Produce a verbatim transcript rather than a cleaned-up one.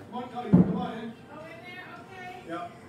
Come on, Cody, come on in. Oh, in there? Okay. Yep.